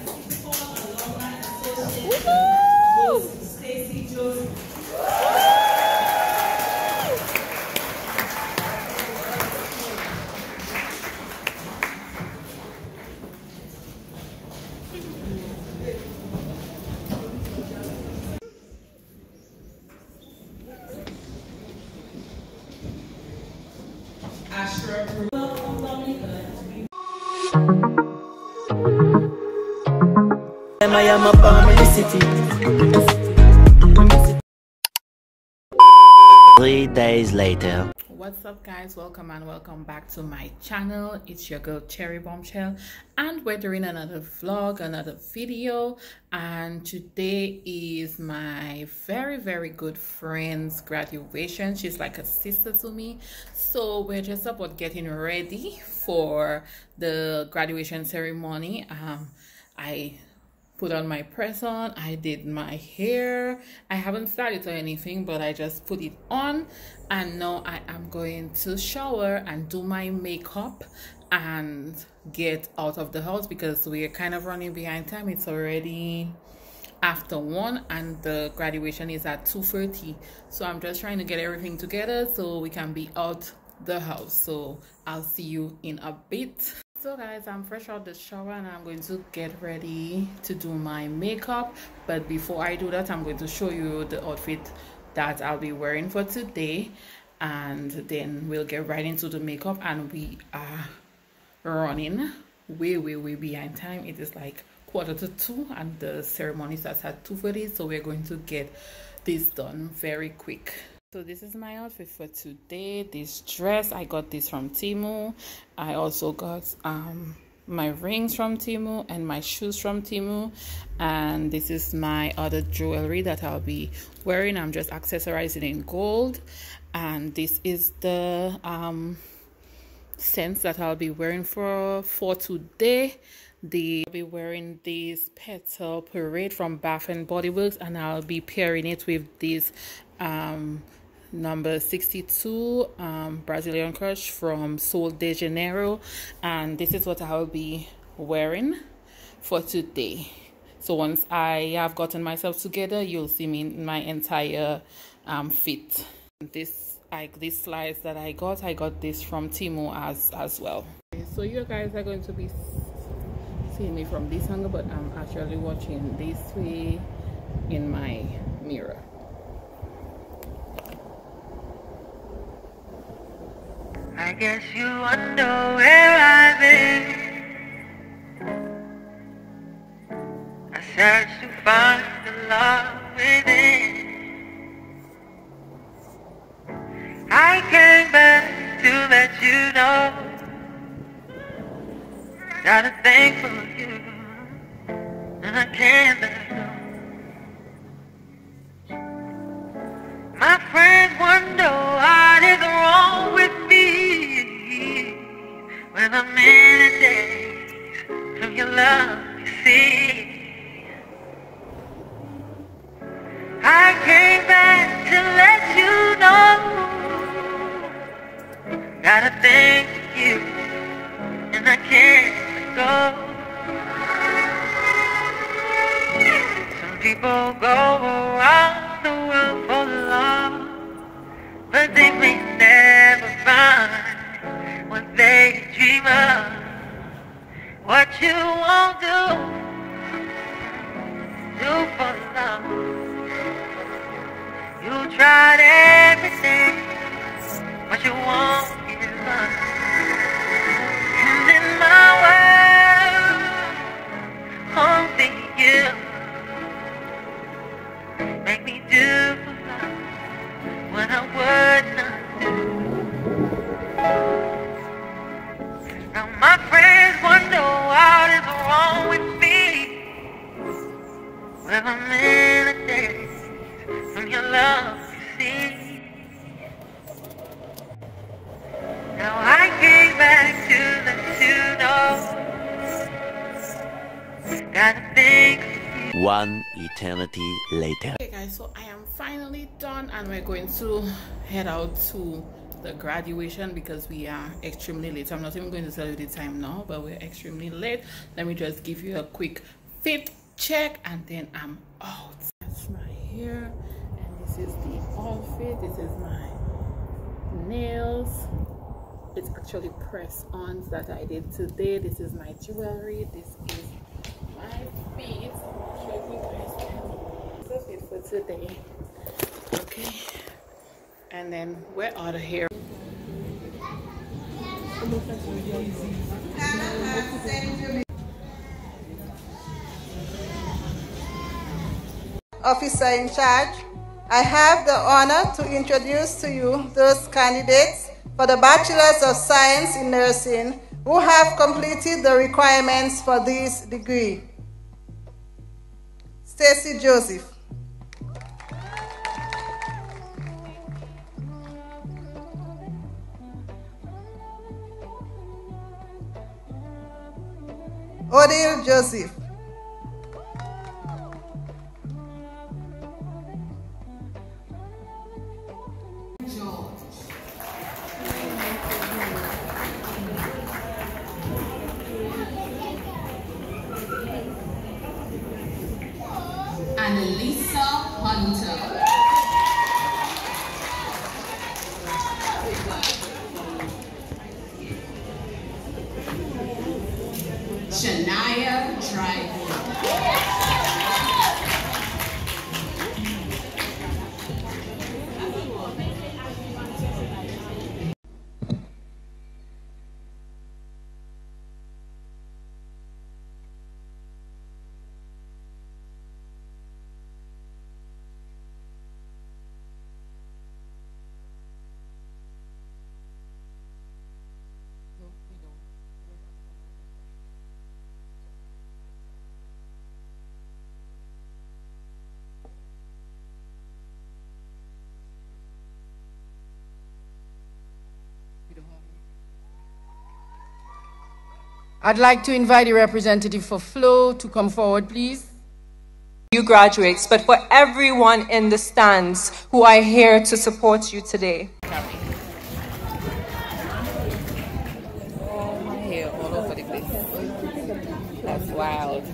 I am a family city. 3 days later. What's up, guys? Welcome and welcome back to my channel. It's your girl Cherry Bombshell, and we're doing another vlog, another video. And today is my very good friend's graduation. She's like a sister to me, so we're just about getting ready for the graduation ceremony. I put on my press on, I did my hair. I haven't started or anything, but I just put it on, and now I am going to shower and do my makeup and get out of the house because we're kind of running behind time. It's already after 1 and the graduation is at 2:30, so I'm just trying to get everything together so we can be out the house. So I'll see you in a bit. So guys, I'm fresh out the shower and I'm going to get ready to do my makeup. But before I do that, I'm going to show you the outfit that I'll be wearing for today, and then we'll get right into the makeup. And we are running way behind time. It is like 1:45 and the ceremony starts at 2:30, so we're going to get this done very quick. So this is my outfit for today. This dress, I got this from Temu. I also got my rings from Temu and my shoes from Temu. And this is my other jewelry that I'll be wearing. I'm just accessorizing in gold. And this is the scents that I'll be wearing for today. I'll be wearing this Petal Parade from Bath and Body Works, and I'll be pairing it with this number 62 Brazilian Crush from Sol de Janeiro, and this is what I'll be wearing for today. So once I have gotten myself together, you'll see me in my entire fit. These slides that I got this from Temu as well. Okay, so you guys are going to be seeing me from this angle, but I'm actually watching this way in my mirror. I guess you wonder where I've been. I search to find the love within. I came back to let you know that I'm thankful for you, and I can't let go. My friends wonder what is wrong with me when I'm in a daze from your love, you see. I came back to let you know that I thank you, and I can't let go. Some people go around the world for love, but they may never find what they dream of. What you won't do for love. You tried everything, but you won't give up. And in my world, only you make me do for love what I would not do. Now my friends wonder what is wrong with me when I'm in a daze from your love, you see. Now I came back to let you know that I think. 1 eternity later. Okay guys, so I am finally done and we're going to head out to the graduation because we are extremely late. I'm not even going to tell you the time now, but we're extremely late. Let me just give you a quick fit check, and then I'm out. That's my hair, and this is the outfit. This is my nails. It's actually press-ons that I did today. This is my jewelry. This is my feet. Show you guys the fit for today. Okay, and then we're out of here. Officer in charge, I have the honor to introduce to you those candidates for the Bachelors of Science in Nursing who have completed the requirements for this degree. Stacy Joseph. Odile Joseph. Annalisa Hunter. Shania Dryden. I'd like to invite the representative for Flow to come forward, please. You graduates, but for everyone in the stands who are here to support you today. Oh, my hair all over the place. That's wild.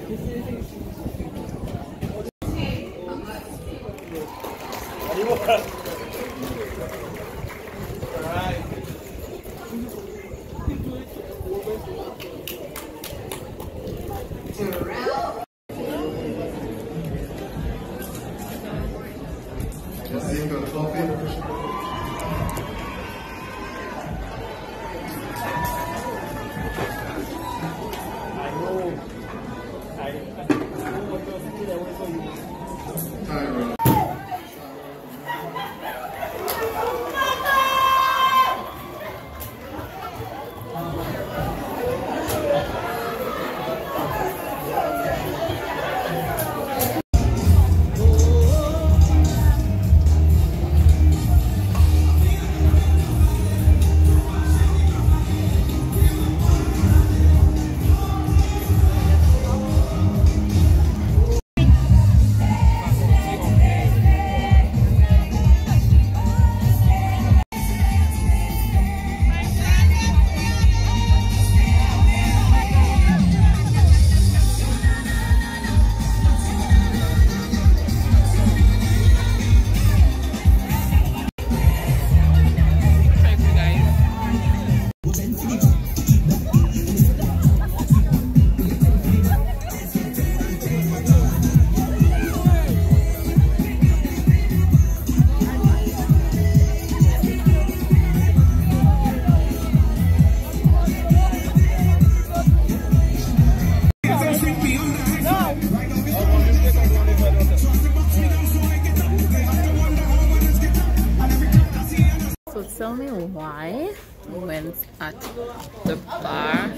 Tell me why we went at the bar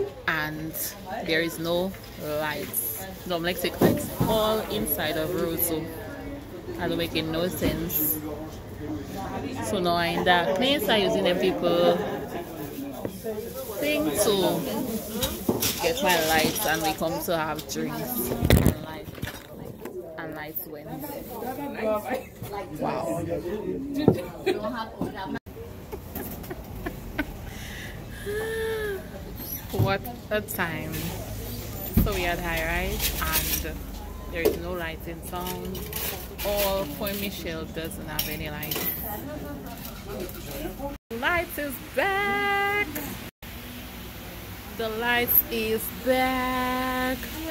and there is no lights. No electric lights, all inside of Roseau. And making no sense. So now in darkness I'm using the people thing to get my lights, and we come to have drinks and lights went. Wow. What a time. So we had high rise and There is no lights in sound. All Point Michelle doesn't have any lights. Lights is back. The lights is back.